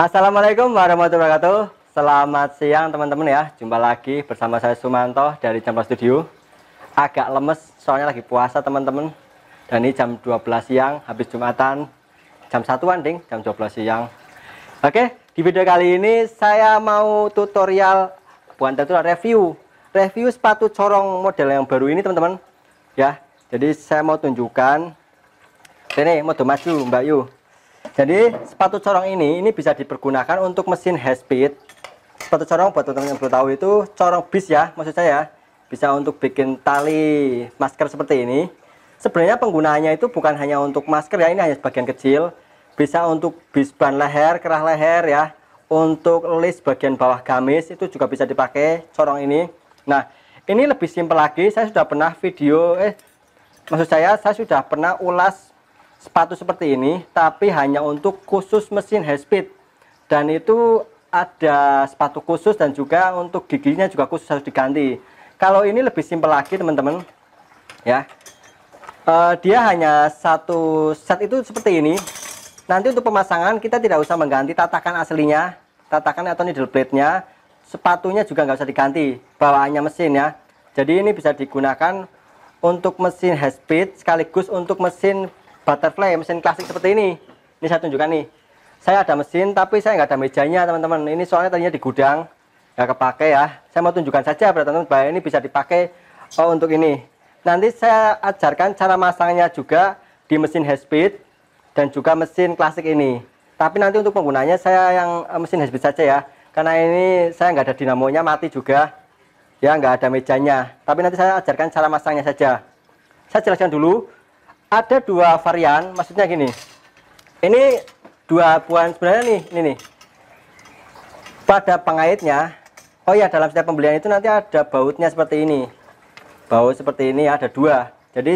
Assalamualaikum warahmatullahi wabarakatuh. Selamat siang teman-teman ya. Jumpa lagi bersama saya Sumanto dari Jampa Studio. Agak lemes soalnya lagi puasa teman-teman. Dan ini jam 12 siang habis Jumatan. Jam 1-an ding, jam 12 siang. Oke, di video kali ini saya mau tutorial, bukan tutorial, review sepatu corong model yang baru ini teman-teman. Ya, jadi saya mau tunjukkan. Ini mode maju Mbak Yu. Jadi sepatu corong ini bisa dipergunakan untuk mesin high speed. Sepatu corong buat teman-teman yang belum tahu itu corong bis ya, maksud saya bisa untuk bikin tali masker seperti ini. Sebenarnya penggunaannya itu bukan hanya untuk masker ya, ini hanya sebagian kecil. Bisa untuk bis ban leher, kerah leher ya. Untuk list bagian bawah gamis itu juga bisa dipakai corong ini. Nah, ini lebih simpel lagi. Saya sudah pernah saya sudah pernah ulas sepatu seperti ini, tapi hanya untuk khusus mesin high speed. Dan itu ada sepatu khusus dan juga untuk giginya juga khusus harus diganti. Kalau ini lebih simpel lagi teman-teman ya. Dia hanya satu set itu seperti ini. Nanti untuk pemasangan kita tidak usah mengganti tatakan aslinya, tatakan atau needle blade-nya. Sepatunya juga nggak usah diganti, bawaannya mesin ya. Jadi ini bisa digunakan untuk mesin high speed sekaligus untuk mesin butterfly, mesin klasik seperti ini. Ini saya tunjukkan nih. Saya ada mesin tapi saya nggak ada mejanya teman-teman. Ini soalnya tadinya di gudang, nggak kepake ya. Saya mau tunjukkan saja pada teman-teman bahwa ini bisa dipakai untuk ini. Nanti saya ajarkan cara masangnya juga di mesin high speed dan juga mesin klasik ini. Tapi nanti untuk penggunanya saya yang mesin high speed saja ya. Karena ini saya nggak ada dinamonya, mati juga. Ya nggak ada mejanya. Tapi nanti saya ajarkan cara masangnya saja. Saya jelaskan dulu. Ada dua varian, maksudnya gini. Ini dua buah sebenarnya nih. Pada pengaitnya, oh ya dalam setiap pembelian itu nanti ada bautnya seperti ini. Baut seperti ini ada dua. Jadi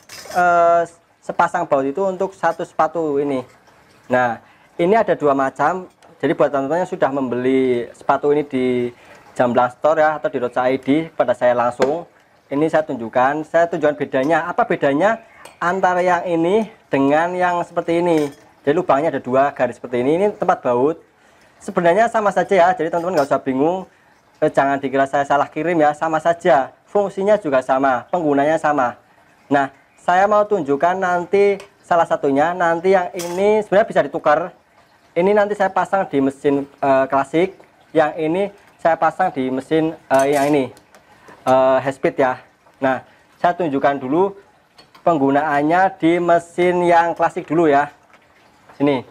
sepasang baut itu untuk satu sepatu ini. Nah, ini ada dua macam. Jadi buat teman-teman yang sudah membeli sepatu ini di Jamblang Store ya atau di Roca ID pada saya langsung. Ini saya tunjukkan bedanya. Apa bedanya antara yang ini dengan yang seperti ini? Jadi lubangnya ada dua garis seperti ini tempat baut. Sebenarnya sama saja ya, jadi teman-teman nggak usah bingung. Jangan dikira saya salah kirim ya, sama saja. Fungsinya juga sama, penggunanya sama. Nah, saya mau tunjukkan nanti salah satunya. Nanti yang ini sebenarnya bisa ditukar. Ini nanti saya pasang di mesin klasik. Yang ini saya pasang di mesin yang ini. High speed ya. Nah, saya tunjukkan dulu penggunaannya di mesin yang klasik dulu ya. Sini.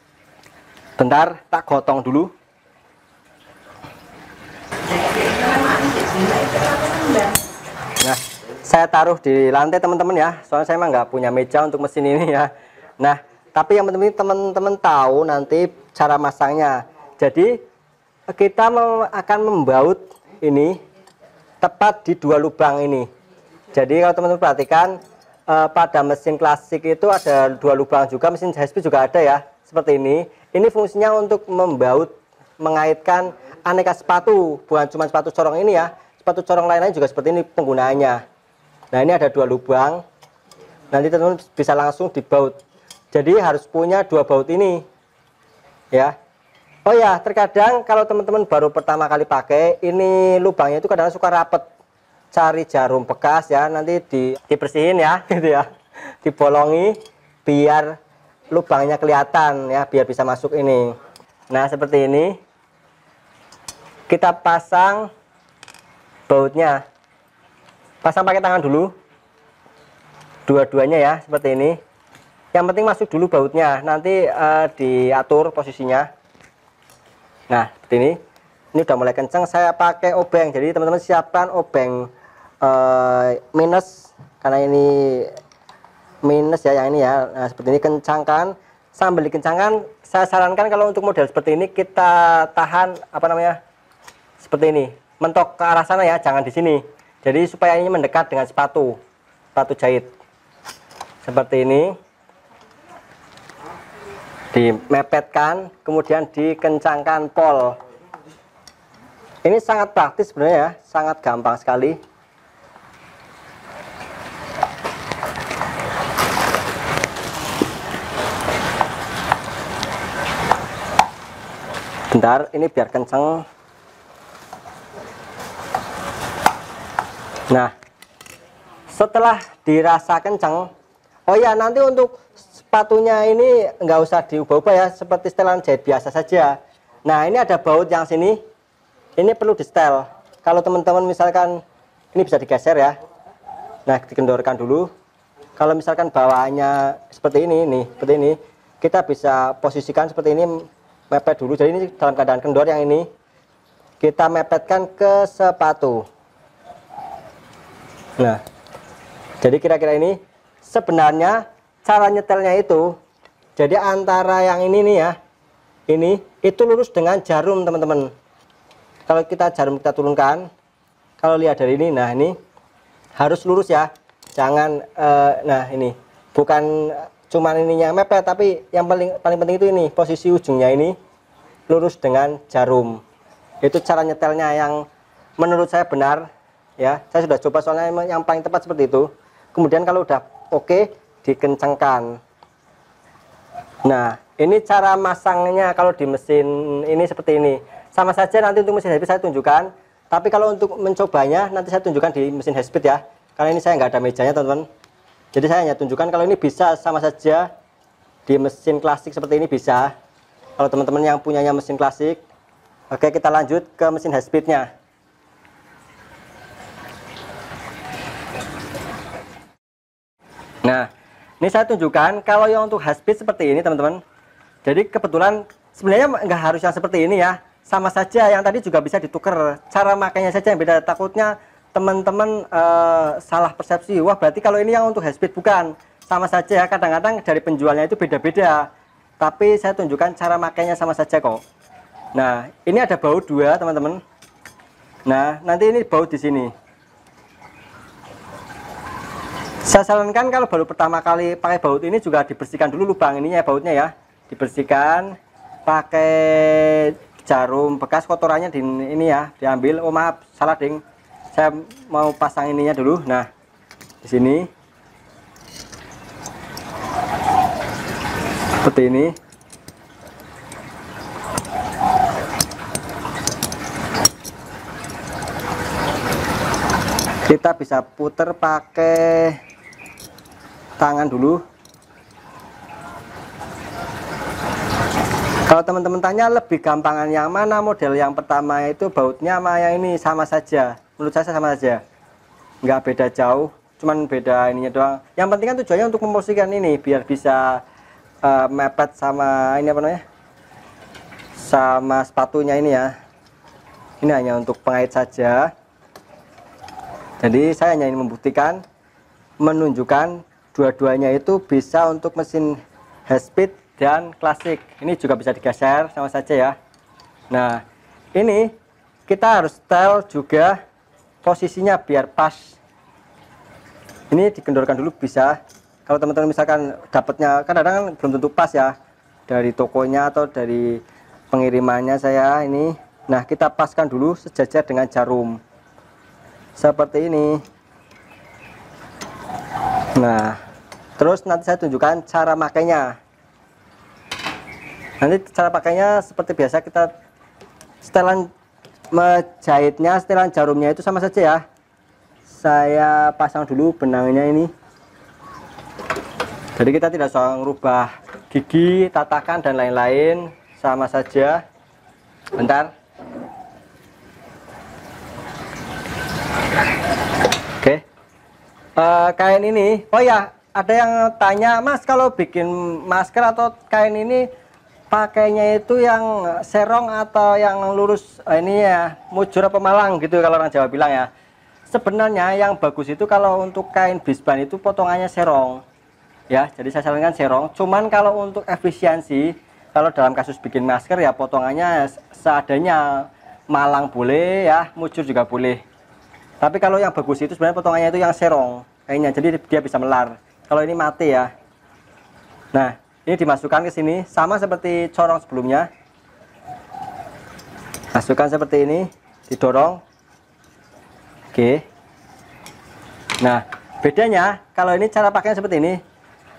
Bentar, tak gotong dulu. Nah, saya taruh di lantai teman-teman ya. Soalnya saya emang nggak punya meja untuk mesin ini ya. Nah, tapi yang penting teman-teman tahu nanti cara masangnya. Jadi kita akan membaut ini tepat di dua lubang ini. Jadi kalau teman-teman perhatikan pada mesin klasik itu ada dua lubang juga, mesin high speed juga ada ya, seperti ini. Ini fungsinya untuk membaut, mengaitkan aneka sepatu, bukan cuma sepatu corong ini ya, sepatu corong lain-lain juga seperti ini penggunaannya. Nah, ini ada dua lubang, nanti teman-teman bisa langsung dibaut. Jadi harus punya dua baut ini ya. Oh ya, terkadang kalau teman-teman baru pertama kali pakai, ini lubangnya itu kadang suka rapet. Cari jarum bekas ya, nanti dibersihin ya, gitu ya. Dibolongi biar lubangnya kelihatan ya, biar bisa masuk ini. Nah, seperti ini. Kita pasang bautnya. Pasang pakai tangan dulu. Dua-duanya ya, seperti ini. Yang penting masuk dulu bautnya, nanti diatur posisinya. Nah, seperti ini. Ini udah mulai kencang, saya pakai obeng. Jadi teman-teman siapkan obeng minus, karena ini minus ya yang ini ya. Nah, seperti ini kencangkan. Sambil dikencangkan, saya sarankan kalau untuk model seperti ini kita tahan seperti ini. Mentok ke arah sana ya, jangan di sini. Jadi supaya ini mendekat dengan sepatu jahit. Seperti ini. Dimepetkan, kemudian dikencangkan pol. Ini sangat praktis sebenarnya ya, sangat gampang sekali. Bentar, ini biar kenceng. Nah, setelah dirasa kenceng, oh ya, nanti untuk sepatunya ini nggak usah diubah-ubah ya, seperti setelan jahit biasa saja. Nah, ini ada baut yang sini, ini perlu di setel. Kalau teman-teman misalkan ini bisa digeser ya. Nah, dikendorkan dulu. Kalau misalkan bawaannya seperti ini nih, seperti ini, kita bisa posisikan seperti ini, mepet dulu. Jadi ini dalam keadaan kendor, yang ini kita mepetkan ke sepatu. Nah, jadi kira-kira ini sebenarnya cara nyetelnya itu, jadi antara yang ini nih ya, ini itu lurus dengan jarum teman-teman. Kalau kita jarum kita turunkan, kalau lihat dari ini, nah ini harus lurus ya, jangan nah ini bukan cuman ininya mepet, tapi yang paling penting itu ini posisi ujungnya ini lurus dengan jarum. Itu cara nyetelnya yang menurut saya benar ya. Saya sudah coba soalnya yang paling tepat seperti itu. Kemudian kalau udah oke, dikencangkan. Nah, ini cara masangnya kalau di mesin ini seperti ini. Sama saja nanti untuk mesin high speed saya tunjukkan. Tapi kalau untuk mencobanya nanti saya tunjukkan di mesin high speed ya. Karena ini saya nggak ada mejanya teman-teman. Jadi saya hanya tunjukkan kalau ini bisa sama saja di mesin klasik seperti ini bisa. Kalau teman-teman yang punyanya mesin klasik. Oke, kita lanjut ke mesin high speednya. Nah, ini saya tunjukkan kalau yang untuk high speed seperti ini teman-teman. Jadi kebetulan sebenarnya nggak harus yang seperti ini ya. Sama saja yang tadi juga bisa ditukar. Cara makanya saja yang beda. Takutnya teman-teman salah persepsi. Wah, berarti kalau ini yang untuk high speed bukan. Sama saja, kadang-kadang dari penjualnya itu beda-beda. Tapi saya tunjukkan cara makanya sama saja kok. Nah, ini ada baut dua teman-teman. Nah, nanti ini baut di sini. Saya sarankan kalau baru pertama kali pakai baut ini juga dibersihkan dulu lubang ininya bautnya ya. Dibersihkan pakai jarum bekas, kotorannya di ini ya diambil. Oh maaf, salah ding. Saya mau pasang ininya dulu. Nah, di sini seperti ini. Kita bisa putar pakai tangan dulu. Kalau teman-teman tanya lebih gampangan yang mana, model yang pertama itu bautnya sama yang ini sama saja. Menurut saya sama saja, nggak beda jauh, cuman beda ininya doang. Yang penting kan tujuannya untuk memposisikan ini biar bisa mepet sama ini apa namanya, sama sepatunya ini ya. Ini hanya untuk pengait saja. Jadi saya hanya ingin membuktikan, menunjukkan dua-duanya itu bisa untuk mesin high speed dan klasik. Ini juga bisa digeser sama saja ya. Nah, ini kita harus setel juga posisinya biar pas. Ini dikendorkan dulu bisa. Kalau teman-teman misalkan dapatnya kadang-kadang kan belum tentu pas ya, dari tokonya atau dari pengirimannya saya ini. Nah, kita paskan dulu sejajar dengan jarum seperti ini. Nah, terus nanti saya tunjukkan cara makainya. Nanti cara pakainya seperti biasa, kita setelan menjahitnya, setelan jarumnya itu sama saja ya. Saya pasang dulu benangnya ini. Jadi kita tidak usah merubah gigi, tatakan dan lain-lain, sama saja. Bentar. Oke. Kain ini, oh ya, ada yang tanya, Mas, kalau bikin masker atau kain ini pakainya itu yang serong atau yang lurus, ini ya mujur apa malang gitu kalau orang Jawa bilang ya. Sebenarnya yang bagus itu kalau untuk kain bisban itu potongannya serong ya, jadi saya sarankan serong. Cuman kalau untuk efisiensi, kalau dalam kasus bikin masker ya potongannya seadanya, malang boleh ya, mujur juga boleh. Tapi kalau yang bagus itu sebenarnya potongannya itu yang serong kayaknya, jadi dia bisa melar. Kalau ini mati ya. Nah, ini dimasukkan ke sini sama seperti corong sebelumnya. Masukkan seperti ini, didorong. Oke. Nah, bedanya kalau ini cara pakainya seperti ini.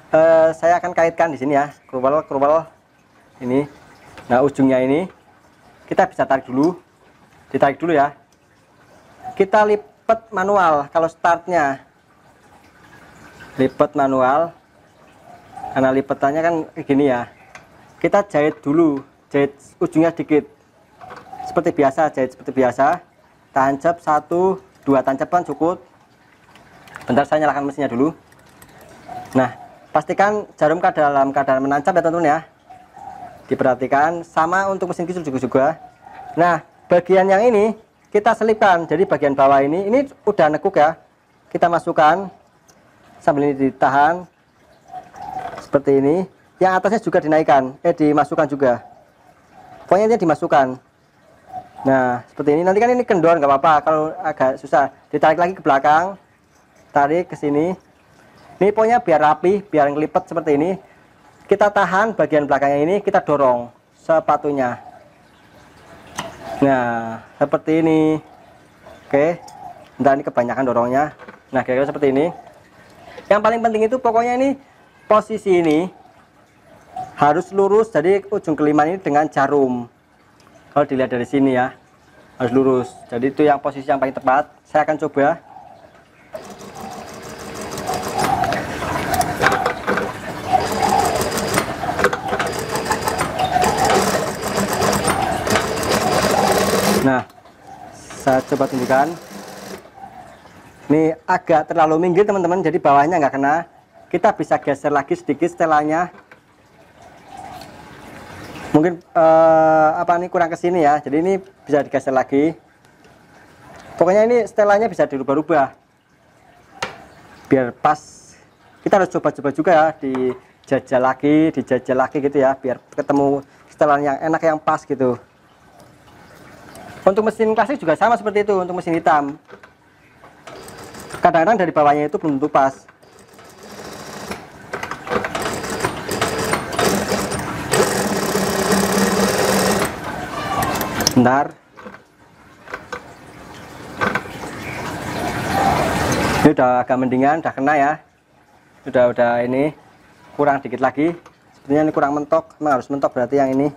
Saya akan kaitkan di sini ya, krubel ini. Nah, ujungnya ini kita bisa tarik dulu, ditarik dulu ya. Kita lipat manual kalau startnya, lipat manual, karena lipatannya kan gini ya. Kita jahit dulu, jahit ujungnya dikit seperti biasa, jahit seperti biasa. Tancap 1-2 tancapan cukup. Bentar, saya nyalakan mesinnya dulu. Nah, pastikan jarum dalam keadaan menancap ya teman-teman ya. Diperhatikan, sama untuk mesin kecil juga. Nah, bagian yang ini kita selipkan, jadi bagian bawah ini udah nekuk ya. Kita masukkan sambil ini ditahan seperti ini. Yang atasnya juga dinaikkan, dimasukkan juga. Pokoknya ini dimasukkan. Nah, seperti ini. Nanti kan ini kendor, nggak apa-apa kalau agak susah. Ditarik lagi ke belakang, tarik ke sini. Ini pokoknya biar rapi, biar ngelipet seperti ini. Kita tahan bagian belakangnya ini, kita dorong sepatunya. Nah, seperti ini. Oke. Bentar, ini kebanyakan dorongnya. Nah, kira-kira seperti ini. Yang paling penting itu pokoknya ini posisi ini harus lurus, jadi ujung kelima ini dengan jarum. Kalau dilihat dari sini ya, harus lurus. Jadi itu yang posisi yang paling tepat. Saya akan coba. Nah, saya coba tunjukkan. Ini agak terlalu minggir teman-teman, jadi bawahnya nggak kena. Kita bisa geser lagi sedikit setelannya. Mungkin kurang ke sini ya, jadi ini bisa digeser lagi. Pokoknya ini setelannya bisa dirubah-rubah biar pas. Kita harus coba-coba juga ya, dijajal lagi gitu ya, biar ketemu setelan yang enak, yang pas gitu. Untuk mesin klasik juga sama seperti itu. Untuk mesin hitam kadang-kadang dari bawahnya itu belum tentu pas. Bentar, ini udah agak mendingan, udah kena ya. Udah ini kurang dikit lagi. Sepertinya ini kurang mentok, memang harus mentok berarti yang ini.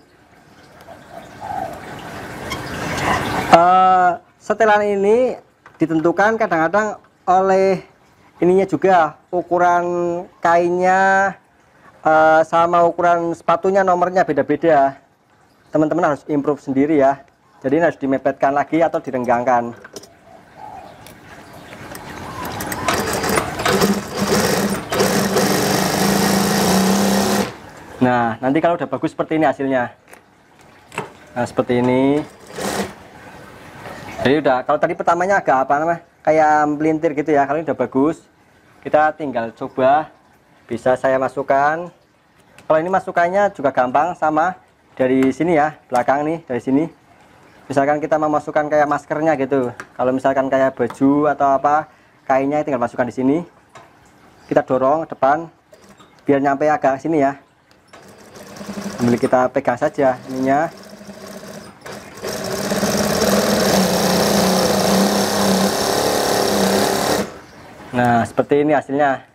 Setelan ini ditentukan kadang-kadang oleh ininya juga, ukuran kainnya sama ukuran sepatunya, nomornya beda-beda. Teman-teman harus improve sendiri ya. Jadi harus dimepetkan lagi atau direnggangkan. Nah, nanti kalau udah bagus seperti ini hasilnya. Nah, seperti ini. Jadi udah, kalau tadi pertamanya agak kayak melintir gitu ya. Kalau ini udah bagus, kita tinggal coba. Bisa saya masukkan. Kalau ini masukannya juga gampang, sama dari sini ya, belakang nih, dari sini. Misalkan kita mau masukkan kayak maskernya gitu. Kalau misalkan kayak baju atau apa, kainnya tinggal masukkan di sini. Kita dorong ke depan biar nyampe agak sini ya. Sambil kita pegang saja ininya. Nah, seperti ini hasilnya.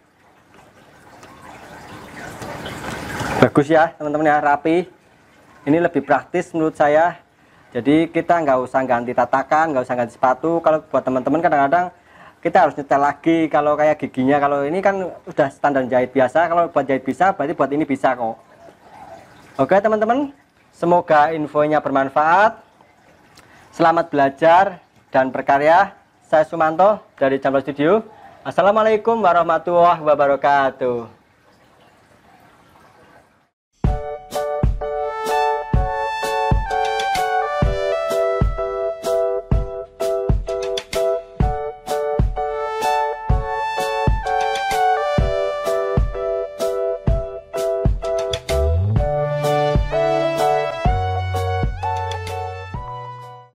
Bagus ya teman-teman ya, rapi. Ini lebih praktis menurut saya. Jadi kita nggak usah ganti tatakan, nggak usah ganti sepatu. Kalau buat teman-teman kadang-kadang kita harus nyetel lagi. Kalau kayak giginya, kalau ini kan udah standar jahit biasa. Kalau buat jahit bisa, berarti buat ini bisa kok. Oke teman-teman, semoga infonya bermanfaat. Selamat belajar dan berkarya. Saya Sumanto dari Jambal Studio. Assalamualaikum warahmatullahi wabarakatuh.